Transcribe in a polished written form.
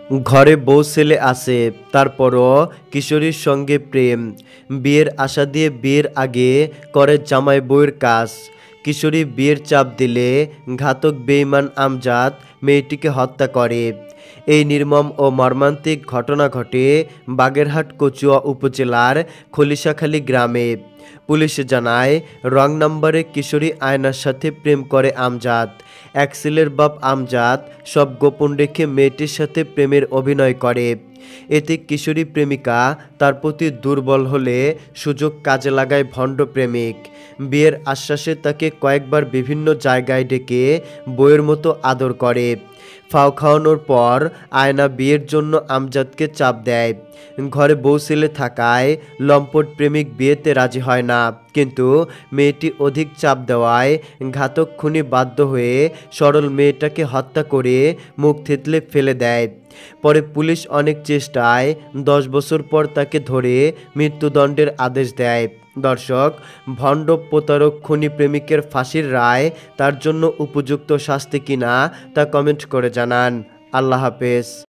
ঘরে বউ ছেলে আছে, তারপরও কিশোরীর সঙ্গে প্রেম। বিয়ের আশা দিয়ে বিয়ের আগে করে জামাই বউয়ের কাজ। কিশোরী বিয়ের চাপ দিলে ঘাতক বেঈমান আমজাদ মেয়েটিকে হত্যা করে। এই নির্মম ও মর্মান্তিক ঘটনা ঘটে বাগেরহাট কচুয়া উপজেলার খলিশাখালী গ্রামে। পুলিশ জানায়, রং নাম্বারে কিশোরী আয়নার সাথে প্রেম করে আমজাদ। এক ছেলের বাপ আমজাদ সব গোপন রেখে মেয়েটির সাথে প্রেমের অভিনয় করে। এতে কিশোরী প্রেমিকা তার প্রতি দুর্বল হলে সুযোগ কাজে লাগায় ভণ্ড প্রেমিক। বিয়ের আশ্বাসে তাকে কয়েকবার বিভিন্ন জায়গায় ডেকে বইয়ের মতো আদর করে। ফাও খাওয়ানোর পর আয়না বিয়ের জন্য আমজাদকে চাপ দেয়। ঘরে বউ ছেলে থাকায় লম্পট প্রেমিক বিয়েতে রাজি হয় না, কিন্তু মেয়েটি অধিক চাপ দেওয়ায় ঘাতক খুনি বাধ্য হয়ে সরল মেয়েটাকে হত্যা করে মুখ থেতলে ফেলে দেয়। পরে পুলিশ অনেক চেষ্টায় 10 বছর পর তাকে ধরে মৃত্যুদণ্ডের আদেশ দেয়। দর্শক, ভণ্ড প্রতারক খুনি প্রেমিকের ফাঁসির রায় তার জন্য উপযুক্ত শাস্তি কিনা তা কমেন্ট করে জানান। আল্লাহ হাফেজ।